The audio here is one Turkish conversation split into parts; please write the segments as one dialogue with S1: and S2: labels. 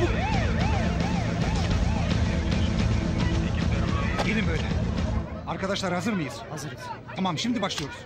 S1: Gelin böyle. Arkadaşlar hazır mıyız?
S2: Hazırız.
S1: Tamam, şimdi başlıyoruz.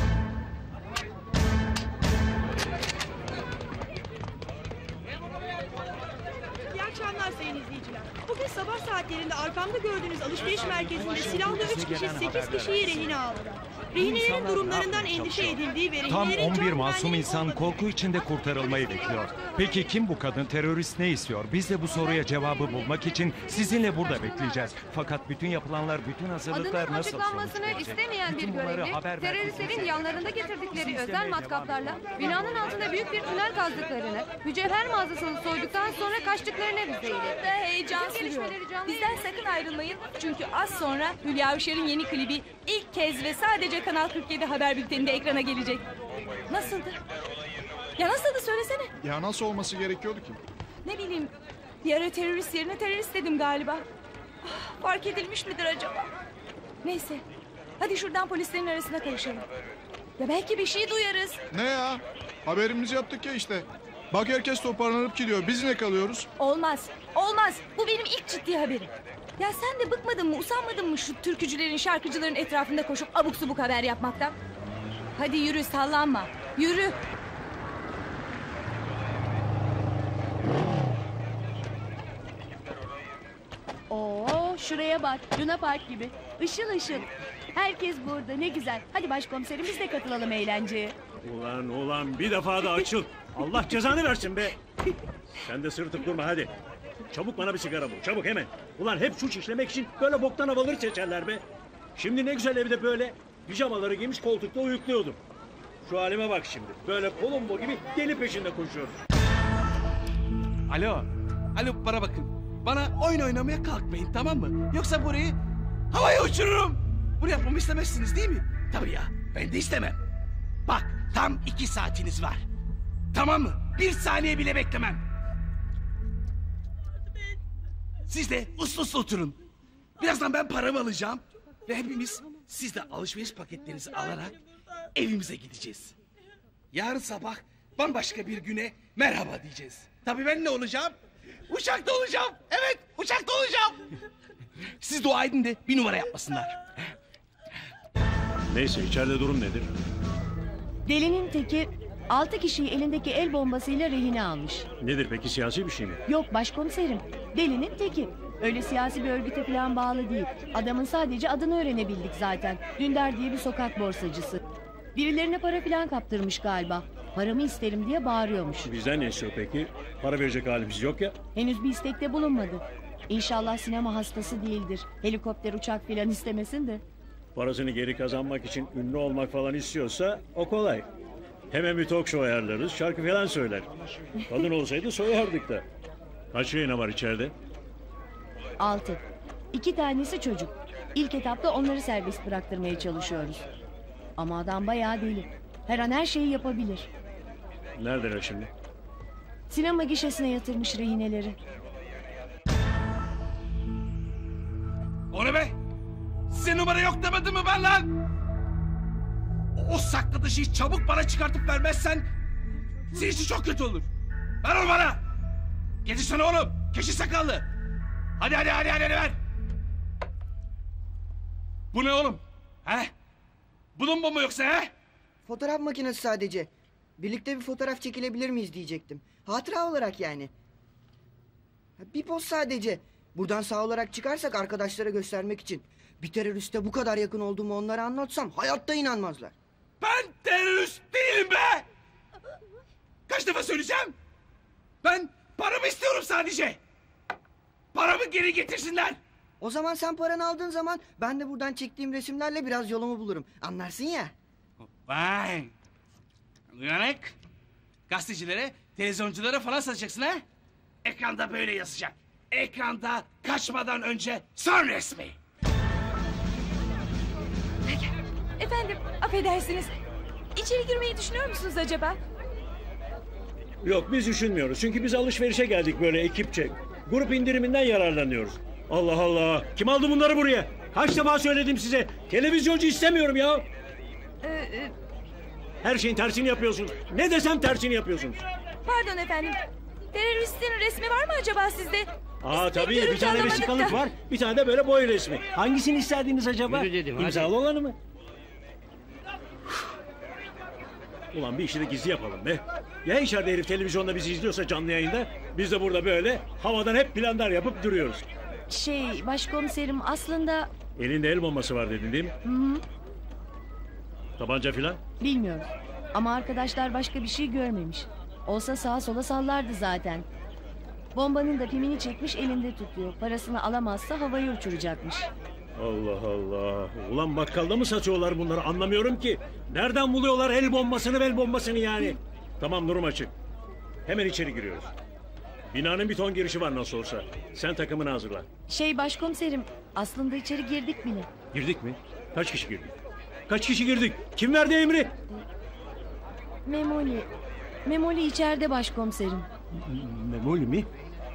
S3: İyi akşamlar sayın izleyiciler. Bugün sabah saatlerinde arkamda gördüğünüz alışveriş merkezinde silahlı 3 kişi 8 kişiyi rehine aldılar. Rehinelerin durumlarından endişe edildiği ve
S4: Tam
S3: rehinelerin
S4: 11
S3: can
S4: masum
S3: güvenliğinin
S4: insan
S3: olmadığı-
S4: korku içinde kurtarılmayı bekliyor. Peki kim bu kadın? Terörist ne istiyor? Biz de bu soruya cevabı bulmak için sizinle burada bekleyeceğiz. Fakat bütün yapılanlar, bütün hazırlıklar
S5: Adının
S4: nasıl
S5: açıklanmasını
S4: sonuç verecek?
S5: istemeyen bir
S4: Bütün bunları
S5: görevli,
S4: haber
S5: teröristlerin
S4: merkezimize-
S5: yanlarında
S4: Siz
S5: getirdikleri
S4: istemeye
S5: özel
S4: devam
S5: matkaplarla
S4: edin.
S5: binanın altında büyük bir tünel kazdıklarını, mücevher mağazasını soyduktan sonra kaçtıklarını bize iletti.
S6: Heyecan
S5: Tüm
S6: sürüyor.
S5: gelişmeleri canlı
S6: Bizden sakın ayrılmayın. Çünkü az sonra Hülya Avşar'ın yeni klibi ilk kez ve sadece Kanal 47 haber bülteninde ekrana gelecek. Nasıldı? Ya nasıldı söylesene.
S7: Ya nasıl olması gerekiyordu ki?
S6: Ne bileyim, bir ara terörist yerine terörist dedim galiba. Fark edilmiş midir acaba? Neyse, hadi şuradan polislerin arasına karışalım. Ya belki bir şey duyarız.
S7: Ne ya? Haberimizi yaptık ya işte. Bak herkes toparlanıp gidiyor. Biz ne kalıyoruz?
S6: Olmaz, olmaz. Bu benim ilk ciddi haberim. Ya sen de bıkmadın mı, usanmadın mı şu türkücülerin, şarkıcıların etrafında koşup abuk subuk haber yapmaktan? Hadi yürü, sallanma. Yürü.
S8: Oo, şuraya bak. Luna Park gibi. Işıl ışıl. Herkes burada. Ne güzel. Hadi başkomiserim biz de katılalım eğlenceye.
S9: Ulan bir defa da açıl. Allah cezanı versin be. Sen de sırıtıp durma hadi. Çabuk bana bir sigara bul. Çabuk hemen. Ulan hep suç işlemek için böyle boktan havaları seçerler be. Şimdi ne güzel evde böyle pijamaları giymiş koltukta uyukluyordum. Şu halime bak şimdi. Böyle Columbo gibi deli peşinde koşuyorum.
S2: Alo. Alo, bana bakın. Bana oyun oynamaya kalkmayın, tamam mı? Yoksa burayı havaya uçururum. Bunu yapmamı istemezsiniz değil mi? Tabii ya, ben de istemem. Bak, tam 2 saatiniz var. Tamam mı? 1 saniye bile beklemem. Siz de uslu uslu oturun. Birazdan ben paramı alacağım. Ve hepimiz siz de alışveriş paketlerinizi alarak evimize gideceğiz. Yarın sabah bambaşka bir güne merhaba diyeceğiz. Tabii ben ne olacağım? Uçakta olacağım. Evet, uçakta olacağım. Siz dua edin de bir numara yapmasınlar.
S9: Neyse içeride durum nedir?
S8: Delinin teki 6 kişiyi elindeki el bombasıyla rehine almış.
S9: Nedir peki, siyasi bir şey mi?
S8: Yok başkomiserim. Delinin teki. Öyle siyasi bir örgüte falan bağlı değil. Adamın sadece adını öğrenebildik zaten. Dündar diye bir sokak borsacısı. Birilerine para falan kaptırmış galiba. Paramı isterim diye bağırıyormuş.
S9: Bizden ne istiyor peki? Para verecek halimiz yok ya.
S8: Henüz bir istekte bulunmadı. İnşallah sinema hastası değildir. Helikopter, uçak falan istemesin de.
S9: Parasını geri kazanmak için ünlü olmak falan istiyorsa o kolay. Hemen bir talk show ayarlarız, şarkı falan söyler. Kadın olsaydı soyardık da. Kaç rehine var içeride?
S8: 6. 2 tanesi çocuk. İlk etapta onları serbest bıraktırmaya çalışıyoruz. Ama adam bayağı deli. Her an her şeyi yapabilir.
S9: Neredeler şimdi?
S8: Sinema gişesine yatırmış rehineleri.
S2: O ne be? Size numara yok demedim mi ben lan? O sakladığı şeyi çabuk bana çıkartıp vermezsen senin için çok kötü olur. Ver onu bana. Getirsene oğlum. Keçi sakallı. Hadi ver. Bu ne oğlum? He? Bunun mu yoksa he?
S10: Fotoğraf makinesi sadece. Birlikte bir fotoğraf çekilebilir miyiz diyecektim. Hatıra olarak yani. Bir poz sadece. Buradan sağ olarak çıkarsak arkadaşlara göstermek için. Bir teröriste bu kadar yakın olduğumu onlara anlatsam hayatta inanmazlar.
S2: Ben terörist değilim be! Kaç defa söyleyeceğim? Ben paramı istiyorum sadece. Paramı geri getirsinler.
S10: O zaman sen paranı aldığın zaman ben de buradan çektiğim resimlerle biraz yolumu bulurum. Anlarsın ya.
S2: Vay! Uyanık! Gazetecilere, televizyonculara falan satacaksın ha? Ekranda böyle yazacak. Ekranda kaçmadan önce son resmi.
S6: Efendim, affedersiniz. İçeri girmeyi düşünüyor musunuz acaba?
S9: Yok, biz düşünmüyoruz. Çünkü biz alışverişe geldik böyle ekipçe. Grup indiriminden yararlanıyoruz. Allah Allah! Kim aldı bunları buraya? Kaç defa söyledim size. Televizyoncu istemiyorum ya. Her şeyin tersini yapıyorsunuz. Ne desem tersini yapıyorsunuz.
S6: Pardon efendim. Teröristin resmi var mı acaba sizde?
S9: Aa tabii, bir
S6: görüntü
S9: tane
S6: alamadık
S9: vesikalık
S6: da.
S9: var. Bir tane de böyle boy resmi. Hangisini isterdiniz acaba?
S11: Yürü dedim, hadi.
S9: İmzalı olanı mı? Ulan bir işi de gizli yapalım be. Ya içeride herif televizyonda bizi izliyorsa canlı yayında, biz de burada böyle havadan hep planlar yapıp duruyoruz.
S8: Başkomiserim aslında
S9: Elinde el bombası var dedin değil mi? Tabanca filan?
S8: bilmiyoruz. Ama arkadaşlar başka bir şey görmemiş. Olsa sağa sola sallardı zaten. Bombanın da pimini çekmiş elinde tutuyor. Parasını alamazsa havaya uçuracakmış.
S9: Allah Allah. Ulan bakkalda mı satıyorlar bunları anlamıyorum ki. Nereden buluyorlar el bombasını yani? Tamam, durum açık. Hemen içeri giriyoruz. Binanın bir ton girişi var nasıl olsa. Sen takımını hazırla.
S8: Başkomiserim aslında içeri girdik bile.
S9: Girdik mi? Kaç kişi girdik? Kaç kişi girdik? Kim verdi emri?
S8: Memoli içeride başkomiserim.
S9: Memoli mi?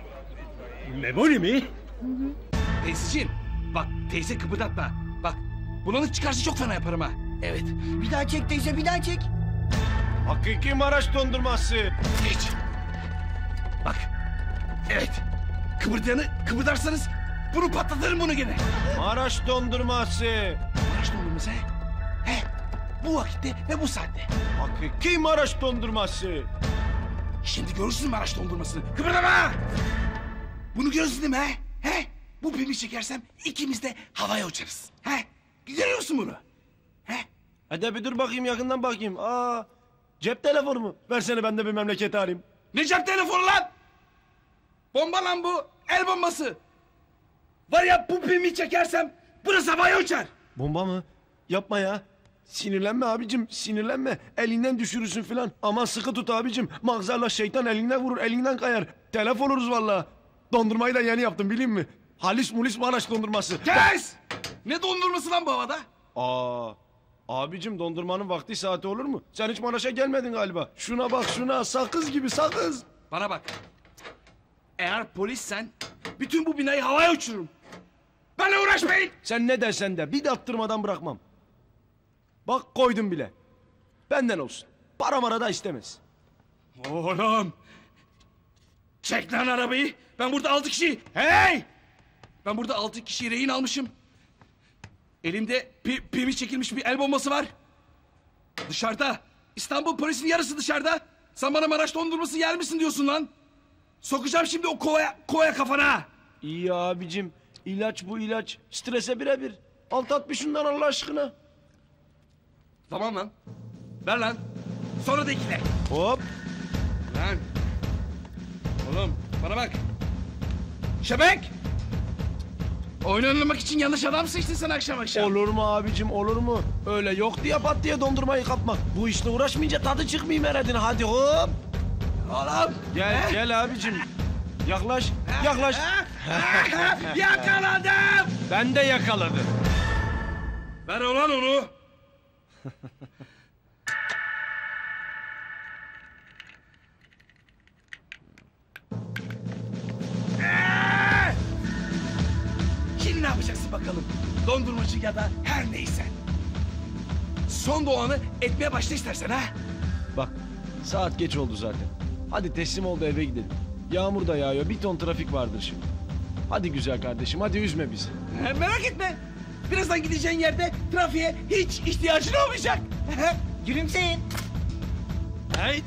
S9: Memoli mi?
S2: Teyzeciğim bak, teyze kıpırdatma. Bak, bulanık çıkarsa çok fena yaparım ha. Evet.
S10: Bir daha çek teyze, bir daha çek.
S7: Hakiki Maraş dondurması.
S2: Geç. Bak. Evet. Kıpırdarsanız bunu patlatırım bunu gene.
S7: Maraş dondurması.
S2: Maraş dondurması he? He. Bu vakitte ve bu saatte.
S7: Hakiki Maraş dondurması.
S2: Şimdi görürsün Maraş dondurmasını. Kıpırdama! Bunu görürsün değil mi he? He? Bu pimi çekersem ikimiz de havaya uçarız. He? Görüyor musun bunu? He?
S7: Hadi bir dur bakayım, yakından bakayım. Cep telefonu mu? Versene ben de bir memleket arayayım.
S2: Ne cep telefonu lan? Bomba lan bu. El bombası. Var ya, bu pimi çekersem burası havaya uçar.
S7: Bomba mı? Yapma ya. Sinirlenme abicim, sinirlenme. Elinden düşürürsün filan. Aman sıkı tut abicim. Magzarla şeytan elinden vurur, elinden kayar. Telef oluruz vallahi. Dondurmayı da yeni yaptım, bileyim mi? Halis mulis Maraş dondurması.
S2: Kes! Ne dondurması lan bu havada?
S7: Abicim dondurmanın vakti saati olur mu? Sen hiç Maraş'a gelmedin galiba. Şuna bak şuna, sakız gibi sakız.
S2: Bana bak. Eğer polissen bütün bu binayı havaya uçururum. Benimle uğraşmayın.
S7: Sen ne dersen de bir de attırmadan bırakmam. Bak koydum bile. Benden olsun. Para mara da istemez.
S2: Oğlum. Çek lan arabayı. Ben burada 6 kişi. Hey! Ben burada 6 kişiyi rehin almışım. Elimde pimi çekilmiş bir el bombası var. Dışarıda. İstanbul polisinin yarısı dışarıda. Sen bana Maraş dondurması yer misin diyorsun lan? Sokacağım şimdi o kovaya kafana.
S7: İyi abicim. İlaç bu ilaç. Strese birebir. Alt at bir şundan Allah aşkına.
S2: Tamam lan. Ver lan. Sonra da ikile.
S7: Hop.
S2: Lan. Oğlum bana bak. Şebek. Oyun oynamak için yanlış adam seçtin sen akşam.
S7: Olur mu abicim, olur mu? Öyle yok diye pat diye dondurmayı kapmak. Bu işle uğraşmayınca tadı çıkmayayım eredin. Hadi hop.
S2: Oğlum.
S7: Gel abicim. Yaklaş.
S2: Yakaladım.
S7: Ben de yakaladım.
S2: Ver ulan onu. Şimdi ne yapacaksın bakalım? Dondurmacı ya da her neyse. Son doğanı etmeye başla istersen ha.
S7: Bak saat geç oldu zaten. Hadi teslim ol da eve gidelim. Yağmur da yağıyor, bir ton trafik vardır şimdi. Hadi güzel kardeşim, hadi üzme bizi.
S2: Merak etme. Birazdan gideceğin yerde trafiğe hiç ihtiyacın olmayacak.
S10: Gülümseyin.
S7: Hey.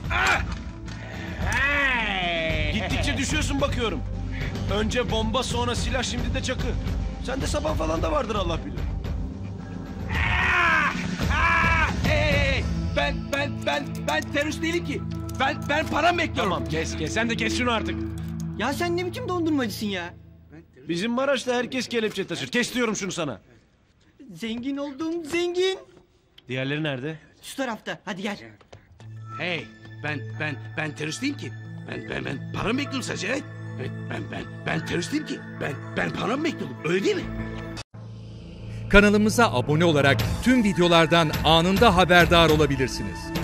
S7: Gittikçe düşüyorsun bakıyorum. Önce bomba, sonra silah, şimdi de çakı. Sende saban falan da vardır Allah bilir.
S2: Hey, ben terörist değilim ki. Ben param bekliyorum.
S7: Tamam kes sen de kes şunu artık.
S10: Ya sen ne biçim dondurmacısın ya?
S7: Bizim Maraş'ta herkes kelepçe taşır. Kes diyorum şunu sana.
S10: Zengin oldum, zengin.
S7: Diğerleri nerede?
S10: Şu tarafta, hadi gel.
S2: Hey, ben terörist değilim ki. Ben param bekliyorum sadece. Evet. Ben terörist değilim ki. Ben param bekliyorum. Öyle değil mi?
S12: Kanalımıza abone olarak tüm videolardan anında haberdar olabilirsiniz.